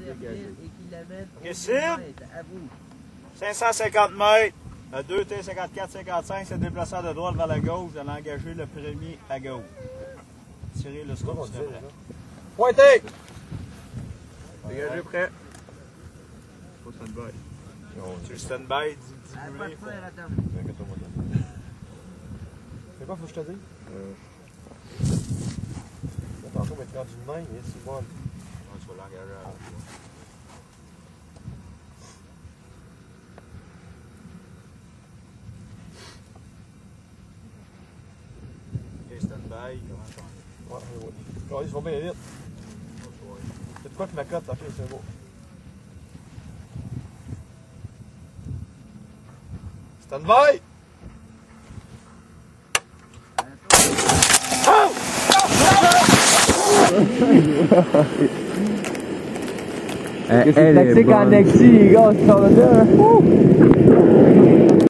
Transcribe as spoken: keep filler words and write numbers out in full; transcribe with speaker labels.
Speaker 1: Récime. cinq cent cinquante mètres. Le deux T cinquante-quatre cinquante-cinq s'est déplacé de droite vers la gauche. Vous allez engager le premier à gauche. Tirez le scope si prêt. Pointez! Dégagez prêt. Faut stand-by. Tu le stand-by, dis-lui.
Speaker 2: C'est quoi, faut que je te dise? Euh... Tantôt, on va être rendu de main, mais c'est bon.
Speaker 1: Tu vas l'engager à la fois. Ok, stand-by, comment ça va?
Speaker 2: Ouais, ouais. Ouais, ils vont bien vite. C'est de quoi que ma cote? Ok, c'est beau. Stand-by!
Speaker 3: C'est tactique en Nexi, les gars, tu parles de ça, hein?